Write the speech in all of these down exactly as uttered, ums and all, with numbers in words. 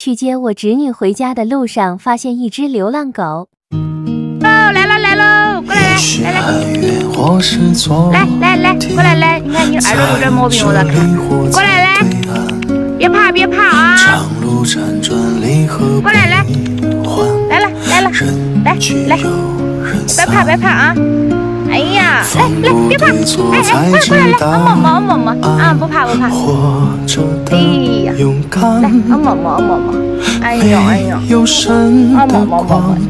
去接我侄女回家的路上，发现一只流浪狗。哦， 来了来了，过来来来来，来来来，过来来，你看你耳朵有点毛病，我咋看？过来来，别怕别怕啊！过来来，来了来了，来来，别怕别怕啊！哎呀，来来，别怕，哎哎，过来过来来，啊摸摸摸摸啊，不怕不怕。哎呀，来，啊摸摸摸摸，哎呦哎呦，啊摸摸摸摸。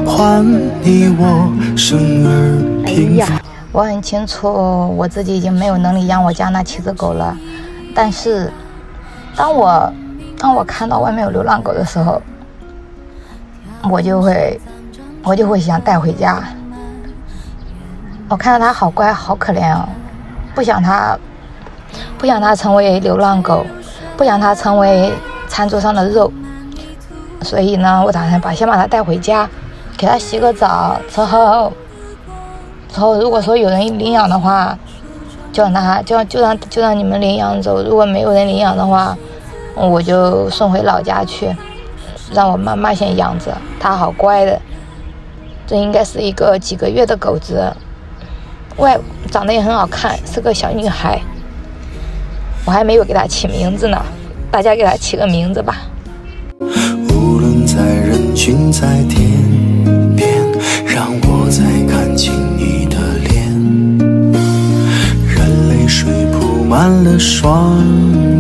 哎呀，我很清楚我自己已经没有能力养我家那七只狗了，但是当我当我看到外面有流浪狗的时候，我就会我就会想带回家。我看到它好乖好可怜哦，不想它不想它成为流浪狗，不想它成为餐桌上的肉，所以呢，我打算把先把它带回家，给它洗个澡之后，之后如果说有人领养的话，就让它就就让就让你们领养走；如果没有人领养的话，我就送回老家去，让我妈妈先养着。它好乖的，这应该是一个几个月的狗子，外长得也很好看，是个小女孩。我还没有给它起名字呢，大家给它起个名字吧。 无论在人群在天边，让我再看清你的脸，任泪水铺满了双